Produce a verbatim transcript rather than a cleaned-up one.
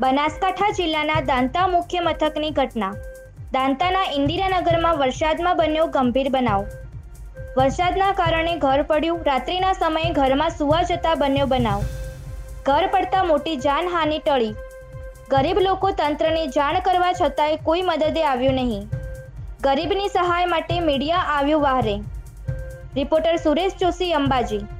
બનાસકાંઠા જિલ્લાના દાંતા મુખ્ય મથકની ઘટના। દાંતાના ઇન્દિરાનગરમાં વરસાદમાં બન્યો ગંભીર બનાવ। વરસાદના કારણે ઘર પડ્યું। રાત્રિના સમયે ઘરમાં સૂવા જતા બન્યો બનાવ। ઘર પડતા મોટી જાનહાનિ ટળી। ગરીબ લોકો તંત્રને જાણ કરવા છતાંય કોઈ મદદે આવ્યું નહીં। ગરીબની સહાય માટે મીડિયા આવ્યું વહારે। રિપોર્ટર સુરેશ જોશી, અંબાજી।